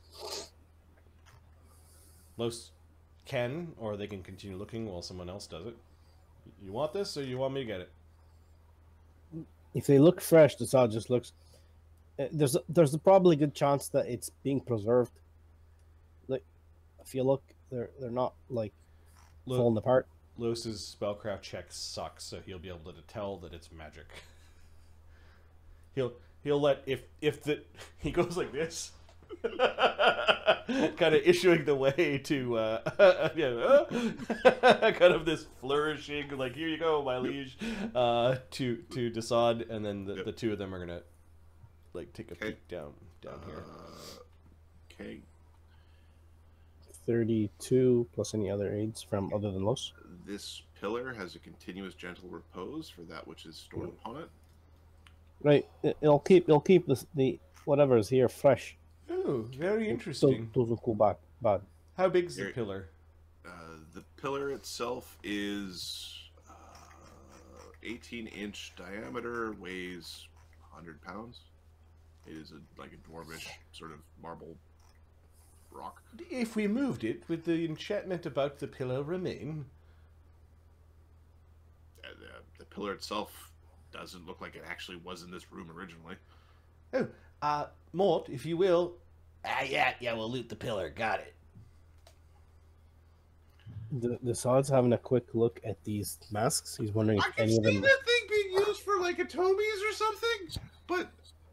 Lloes can, or they can continue looking while someone else does it. You want this, or you want me to get it? If they look fresh, the sod just looks. Uh, there's a, there's a probably good chance that it's being preserved. Like, if you look, they're they're not like Lo- falling apart. Lloes's spellcraft check sucks, so he'll be able to tell that it's magic. He'll he'll let if if the he goes like this. Kind of issuing the way to uh, yeah, kind of this flourishing, like here you go, my liege, uh, to to Desaad, and then the, Yep. the two of them are gonna like take a Okay. peek down down here. Uh, okay. Thirty-two plus any other aids from other than Los. This pillar has a continuous gentle repose for that which is stored upon it. Right, it, it'll keep it'll keep the the whatever is here fresh. Oh, very So interesting. those will go back bad. How big's the Here- pillar? Uh, the pillar itself is uh, eighteen inch diameter, weighs one hundred pounds. It is a, like a dwarvish sort of marble rock. If we moved it, would the enchantment about the pillar remain? Uh, the, the pillar itself doesn't look like it actually was in this room originally. Oh, uh, Mort, if you will. Ah, yeah, yeah, we'll loot the pillar. Got it. The the sod's having a quick look at these masks. He's wondering if I can any see of them. that thing being used for like atomies or something, but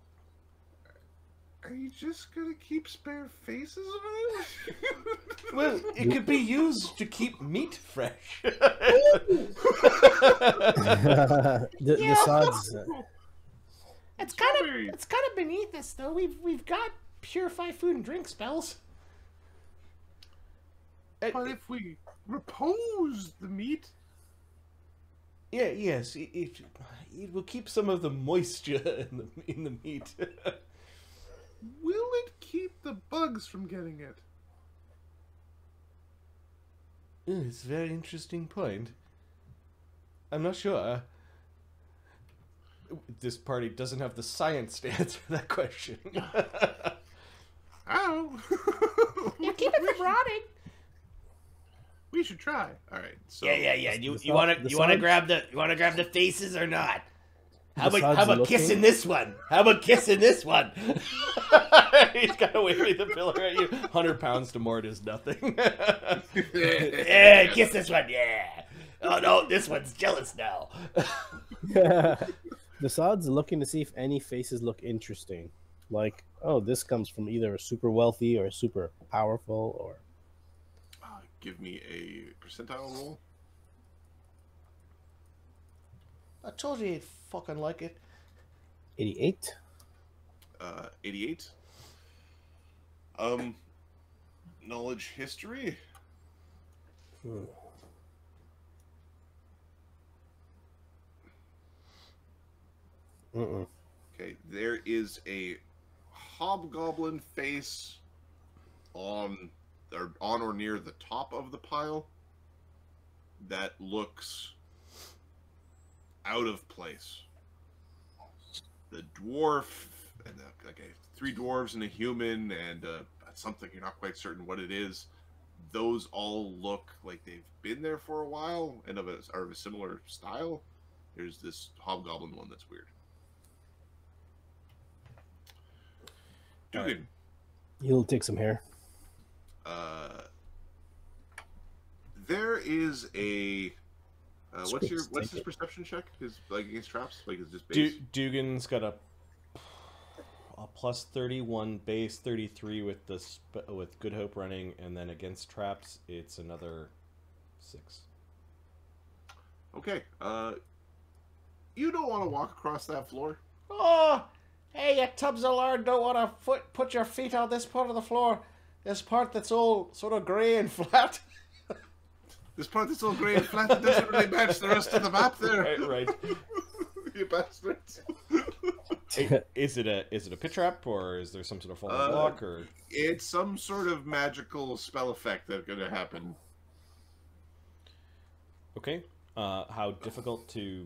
are you just gonna keep spare faces of it? Well, it could be used to keep meat fresh. the the Yeah. sod's. Uh, It's kind of Sorry. it's kind of beneath us though. We've we've got purify food and drink spells. Uh, But if we repose the meat, yeah, yes, it, it, it will keep some of the moisture in the in the meat. will it keep the bugs from getting it? Mm, it's a very interesting point. I'm not sure. This party doesn't have the science to answer that question. Ow! Yeah, keep it from rotting. We should try. All right. So Yeah, yeah, yeah. You the you want side- to the you want to sides- grab the you want to grab the faces or not? How The about sides how are about looking- kissing this one? How about kissing this one? He's got to wave the pillar at you. one hundred pounds to Mort is nothing. Yeah, kiss this one. Yeah. Oh no, this one's jealous now. The Saad's looking to see if any faces look interesting. Like, oh, this comes from either a super wealthy or a super powerful or... Uh, give me a percentile roll. I told you he'd fucking like it. eighty-eight? Uh, eighty-eight. Um, knowledge history. Hmm. Mm-mm. Okay, there is a hobgoblin face on or on or near the top of the pile that looks out of place. The dwarf and the, like a, three dwarves and a human and uh, something you're not quite certain what it is. Those all look like they've been there for a while and of a, are of a similar style. There's this hobgoblin one that's weird. Dugan, He'll take some hair. uh, there is a. Uh, what's your Squeaks, what's take his it. perception check? His like against traps, like is just Du- base. Dugan's got a, a plus thirty-one base, thirty-three with the sp- with Good Hope running, and then against traps, it's another six. Okay. Uh, you don't want to walk across that floor. Oh, hey, you tubs of lard don't want to foot, put your feet on this part of the floor. This part that's all sort of grey and flat. This part that's all grey and flat doesn't really match the rest of the map there. Right, right. You bastards. Hey, is it a is it a pit trap, or is there some sort of falling Uh, block, or It's some sort of magical spell effect that's going to happen. okay? Uh, how difficult to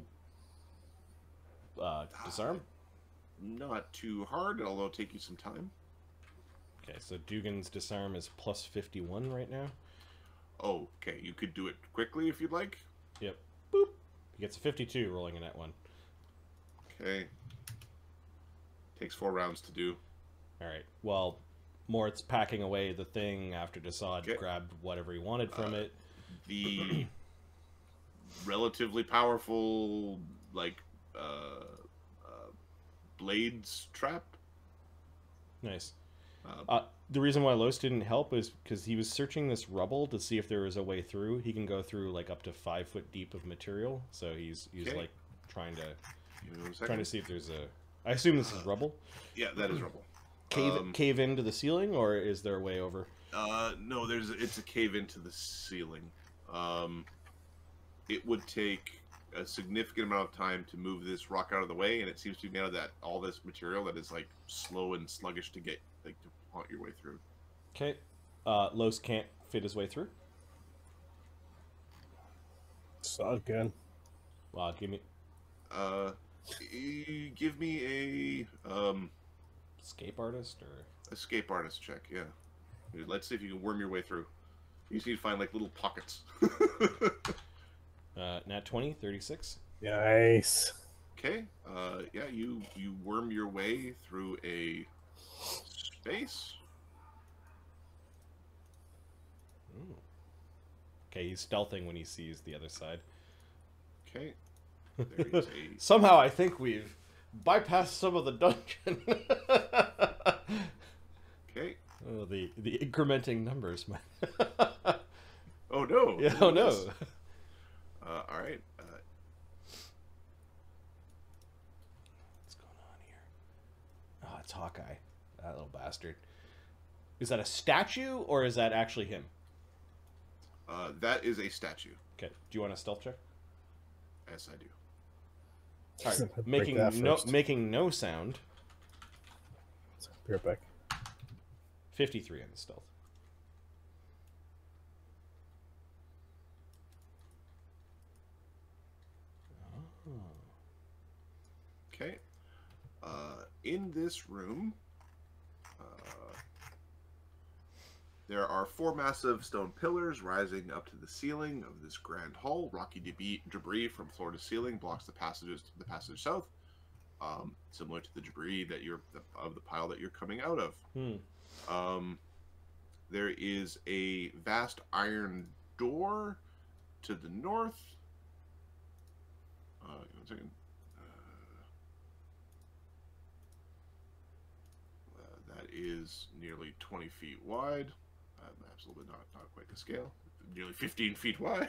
uh, disarm? Not too hard, although it'll take you some time. Okay, so Dugan's disarm is plus fifty-one right now. Oh, okay. You could do it quickly if you'd like. Yep. Boop. He gets a fifty-two rolling in that one. Okay. Takes four rounds to do. All right. Well, Mort's packing away the thing after Desaad Okay. grabbed whatever he wanted from Uh, it. The relatively powerful, like, uh, uh, blades trap. Nice. Uh, Uh, the reason why Lloes didn't help is because he was searching this rubble to see if there was a way through. He can go through like up to five foot deep of material, so he's he's Okay. like trying to give me one trying second. to see if there's a. I assume this is rubble. Yeah, that is rubble. Cave Um, cave into the ceiling, or is there a way over? Uh, no, there's it's a cave into the ceiling. Um, it would take a significant amount of time to move this rock out of the way, and it seems to be made of that all this material that is like slow and sluggish to get like to haunt your way through. Okay. Uh, Lloes can't fit his way through. So good. Well, give me Uh, y- give me a um escape artist or escape artist check. Yeah, let's see if you can worm your way through. You just need to find like little pockets. uh, nat twenty, thirty-six. Nice. Okay. Uh, yeah, you you worm your way through a space. Ooh. Okay, he's stealthing when he sees the other side. Okay. There is a Somehow I think we've bypassed some of the dungeon. okay. Oh, the the incrementing numbers, man. Oh no. Yeah, oh no. Uh, all right. Uh, What's going on here? Oh, it's Hawkeye. that little bastard. Is that a statue or is that actually him? Uh, that is a statue. Okay. Do you want a stealth check? Yes, I do. All right. Break Making that no first. making no sound. Be right back. fifty-three on the stealth. Okay. Uh, in this room, uh, there are four massive stone pillars rising up to the ceiling of this grand hall. Rocky debris, debris from floor to ceiling blocks the passages to the passage south, um, similar to the debris that you're of the pile that you're coming out of. Hmm. Um, there is a vast iron door to the north. Uh, one second. That is nearly twenty feet wide. Uh, map's a little bit not, not quite to scale. Nearly fifteen feet wide.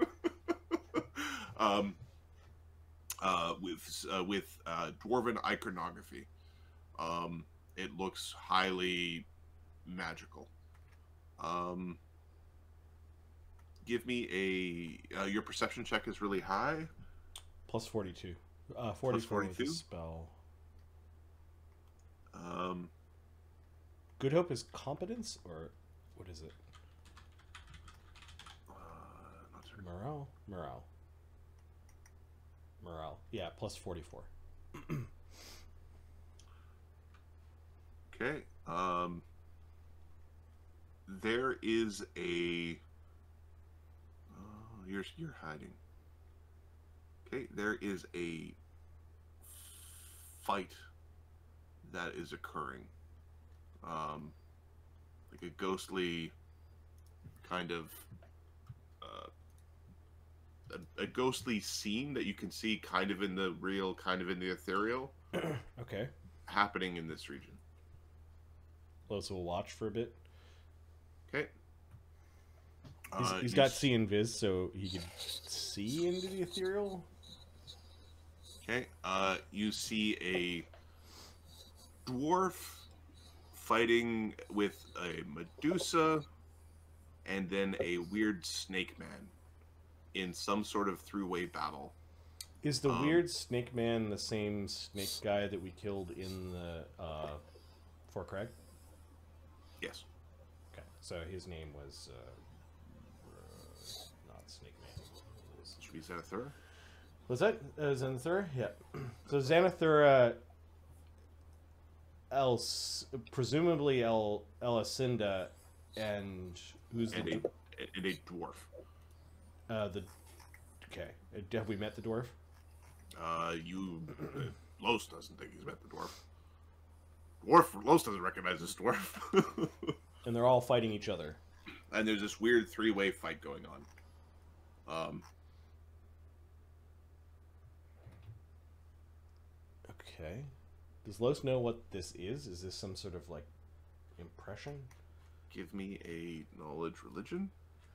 um, uh, with uh, with uh, dwarven iconography. Um, it looks highly magical. Um, give me a... Uh, your perception check is really high. Plus forty-two. Uh, forty-four with the forty-two? spell. Um... Good Hope is competence, or what is it? Uh, not certain. Morale? Morale. Morale. Yeah, plus forty-four. Okay. Um, there is a... Oh, you're, you're hiding. Okay, there is a fight that is occurring. Um, like a ghostly kind of uh, a, a ghostly scene that you can see kind of in the real, kind of in the ethereal, Okay. happening in this region. Los will watch for a bit. Okay. He's, Uh, he's you got s- see and viz, so he can see into the ethereal. Okay. Uh, you see a dwarf fighting with a medusa and then a weird snake man in some sort of three-way battle. Is the Um, weird snake man the same snake guy that we killed in the uh, Fort Crag? Yes. Okay, so his name was uh, uh, not Snake Man. It was, Should be Xanathura? was that uh, Xanathura? Yeah. So Xanathura, El, presumably El Elacinda, and who's And the a, and a dwarf. uh, the okay? Have we met the dwarf? Uh, you... Uh, Lloes doesn't think he's met the dwarf. Dwarf... Lloes doesn't recognize this dwarf. And they're all fighting each other. And there's this weird three-way fight going on. Um... Okay. Does Los know what this is? Is this some sort of like impression? Give me a knowledge religion.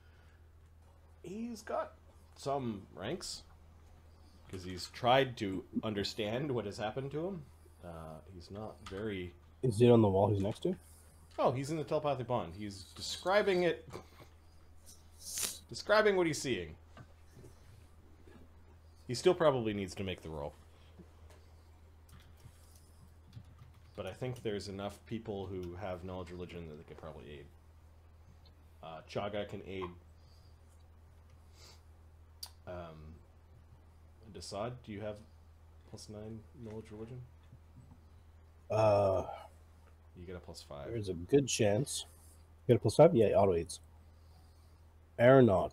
He's got some ranks because he's tried to understand what has happened to him. Uh, he's not very. Is it on the wall he's next to? Oh, he's in the telepathic bond. He's describing it. Describing what he's seeing. He still probably needs to make the roll. But I think there's enough people who have knowledge religion that they could probably aid. Uh, Chaga can aid. Um, Desad, do you have plus nine knowledge religion? Uh, You get a plus five. there's a good chance. Get a plus five? Yeah, auto aids. Aeronauc.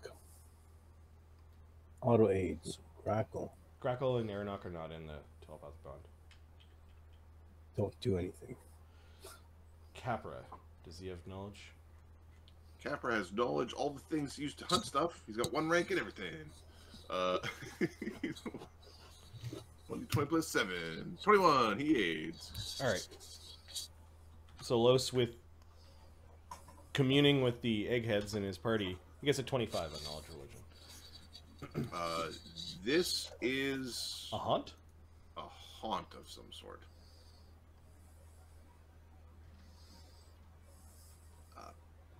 Auto aids. Crackle. Grackle and Aeronauc are not in the telepathic bond. Don't do anything. Capra, does he have knowledge? Capra has knowledge, all the things used to hunt stuff. He's got one rank and everything. Uh, twenty plus seven. twenty-one, he aids. Alright. So Los, with communing with the eggheads in his party, he gets a twenty-five on knowledge religion. Uh, this is A haunt? a haunt of some sort.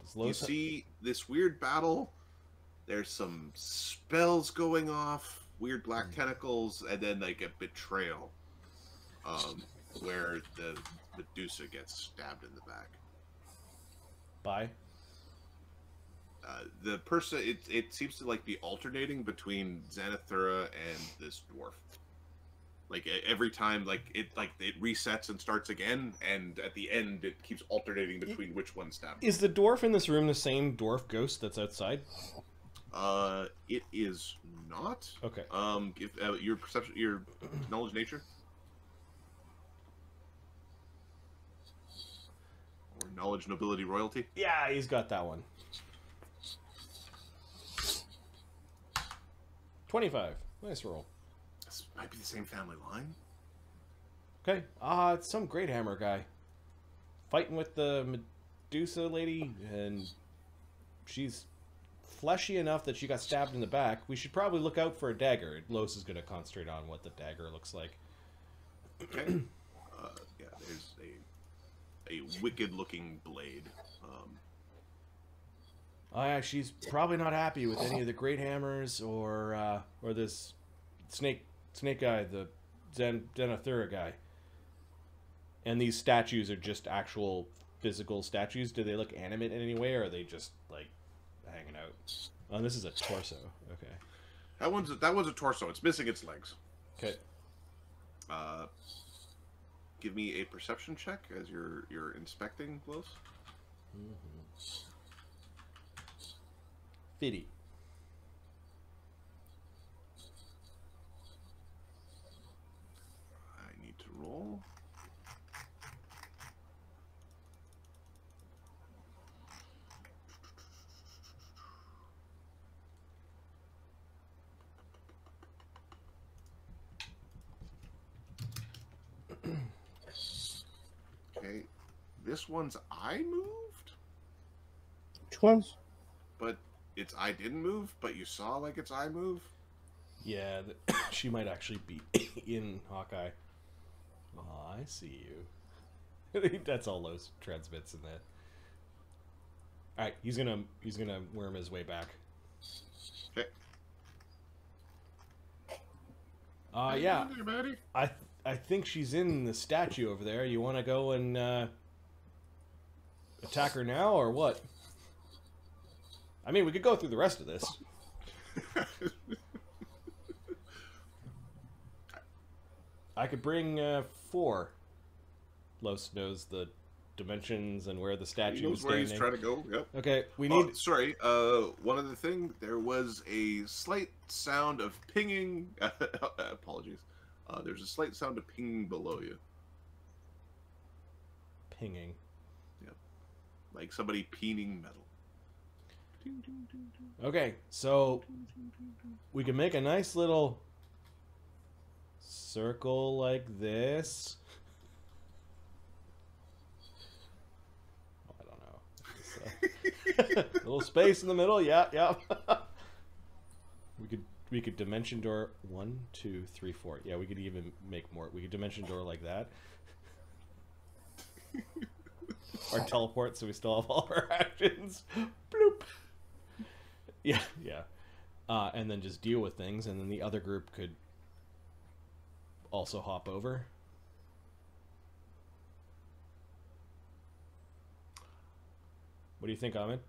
Does You Lloes- see this weird battle. There's some spells going off, weird black tentacles, and then like a betrayal, um, where the Medusa gets stabbed in the back. Bye. Uh, the person, it, it seems to like be alternating between Xanathura and this dwarf. Like e- every time, like it like it resets and starts again, and at the end it keeps alternating between which one stabbed. Is the dwarf in this room the same dwarf ghost that's outside? Uh, it is not. Okay. Um, give uh, your perception, your knowledge, nature, or knowledge, nobility, royalty. Yeah, he's got that one. twenty-five. Nice roll. This might be the same family line. Okay. Ah, it's some great hammer guy. Fighting with the Medusa lady, and she's fleshy enough that she got stabbed in the back. We should probably look out for a dagger. Los is going to concentrate on what the dagger looks like. Okay. uh, yeah, there's a a wicked-looking blade. Um, Oh yeah, she's probably not happy with any of the great hammers or uh, or this snake snake guy, the Zen Xanathura guy. And these statues are just actual physical statues. Do they look animate in any way, or are they just like hanging out? Oh, this is a torso. Okay. that one's a, that one's a torso. It's missing its legs. Okay. Uh, give me a perception check as you're you're inspecting Los. Mm-hmm. Fitty. I need to roll. Okay, this one's eye moved, Which ones? but its eye didn't move, but you saw like its eye move. Yeah, th- she might actually be in Hawkeye. Oh, I see you. That's all Los transmits in that. All right, he's gonna he's gonna worm his way back. Okay. Uh yeah, I th- I think she's in the statue over there. You want to go and uh, attack her now, or what? I mean, we could go through the rest of this. I could bring uh, four. Los knows the dimensions and where the statue He is knows where standing. he's trying to go. Yep. Okay, we Oh, need. sorry. Uh, one other thing. There was a slight sound of pinging. Apologies. Uh, there's a slight sound of pinging below you, Pinging. like somebody peening metal. Okay, so we can make a nice little circle like this. I don't know. A little space in the middle. Yeah, yeah. we could we could dimension door one, two, three, four. Yeah, we could even make more. We could dimension door like that. Or teleport, so we still have all our actions. Bloop. Yeah, yeah. Uh, and then just deal with things, and then the other group could also hop over. What do you think, Ahmed?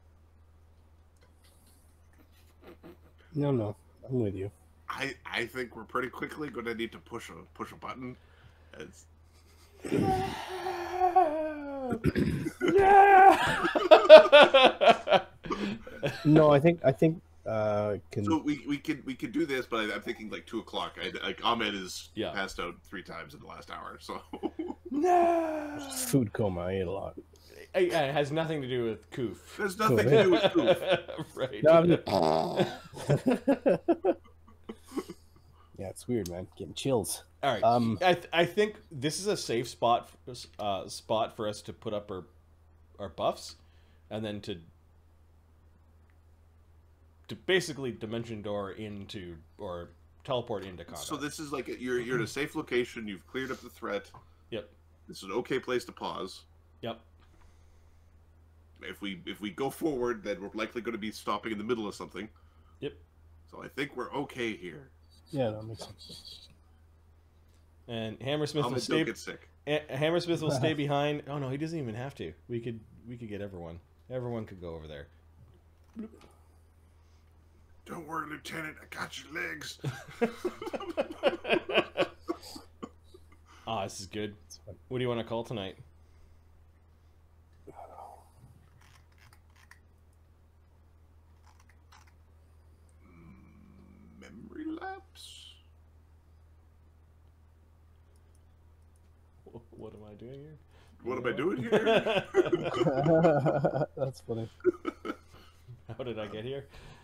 No, no, I'm with you. I I think we're pretty quickly going to need to push a push a button. It's... No, I think I think uh can So we we could we could do this, but I, I'm thinking like two o'clock. I, like Ahmed is Yeah. passed out three times in the last hour. So No. food coma. I ate a lot. It has nothing to do with Koof. there's nothing to do with Goof. Right. No, I'm just- yeah, it's weird, man. Getting chills. All right. Um, I th- I think this is a safe spot for, us- uh, spot for us to put up our our buffs, and then to to basically dimension door into or teleport into combat. So this is like you're you're in a safe location. You've cleared up the threat. Yep. This is an okay place to pause. Yep. if we if we go forward, then we're likely going to be stopping in the middle of something. Yep. So I think we're okay here. Yeah, that makes sense. And Hammersmith will Ahmed, stay. don't get sick. A- Hammersmith will stay behind. Oh no, he doesn't even have to. We could we could get everyone. Everyone could go over there. Don't worry, Lieutenant. I got your legs. Ah, this is good. What do you want to call tonight? Memory lapse. What am I doing here? What am I doing here? That's funny. How did I get here?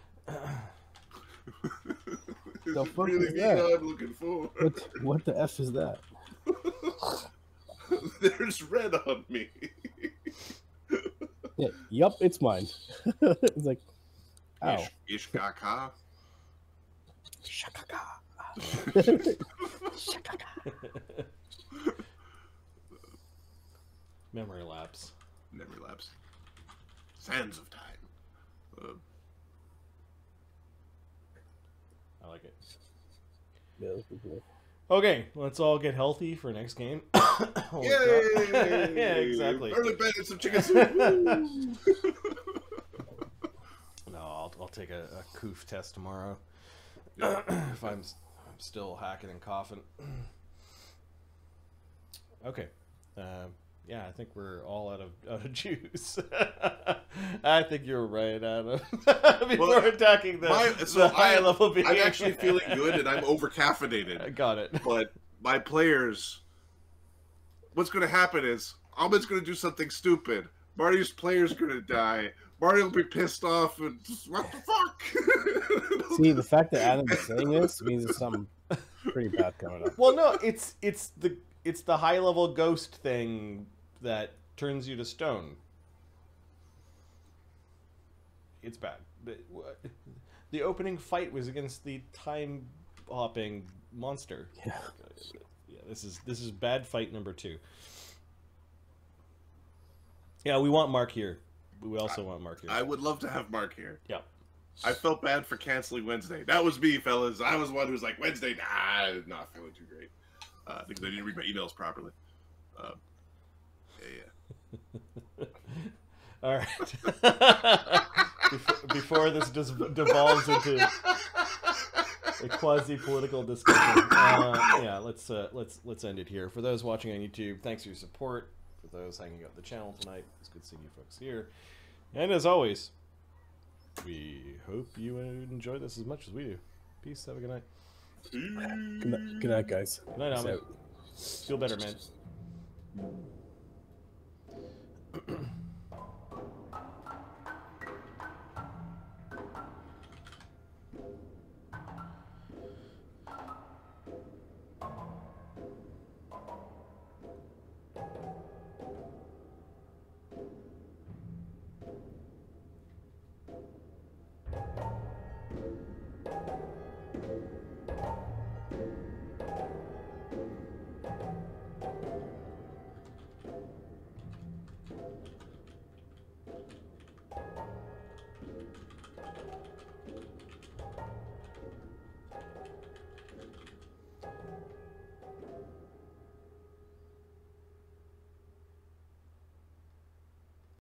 Is The it fuck really is me that? I'm looking for? What, what the F is that? There's red on me. Yeah, yup, it's mine. It's like, ow. Ish, Ishkaka. Shakaka. Shakaka. Memory lapse. Memory lapse. Sands of time. Uh, I like it. Yeah, that's pretty cool. Okay, let's all get healthy for next game. Holy Yay! crap. Yeah, exactly. Early bed and some chicken soup. Woo! No, I'll, I'll take a, a coof test tomorrow. If I'm, I'm still hacking and coughing. Okay. Uh, yeah, I think we're all out of out of juice. I think you're right, Adam. Before Well, attacking the, my, the so high I, level being. I'm actually feeling good, and I'm over I caffeinated. got it. But my players, what's going to happen is Ahmed's going to do something stupid. Marty's player's going to die. Marty will be pissed off and just, what the fuck? See, the fact that Adam is saying this means there's something pretty bad coming up. Well, no, it's it's the it's the high level ghost thing that turns you to stone. It's bad. The, the opening fight was against the time hopping monster. Yeah. Yeah, this is this is bad fight number two. Yeah, we want Mark here. We also I, want Mark here. I would love to have Mark here. Yeah. I felt bad for canceling Wednesday. That was me, fellas. I was one who was like, Wednesday, nah, I'm not feeling too great. Uh, because I didn't read my emails properly. Um, yeah, yeah. All right. before, before this just devolves into a quasi-political discussion, uh, yeah, let's uh, let's let's end it here. For those watching on YouTube, thanks for your support. For those hanging out the channel tonight, it's good seeing you folks here. And as always, we hope you enjoy this as much as we do. Peace. Have a good night. Good night, good night guys. Good night, Peace Ahmed. out. Feel better, man.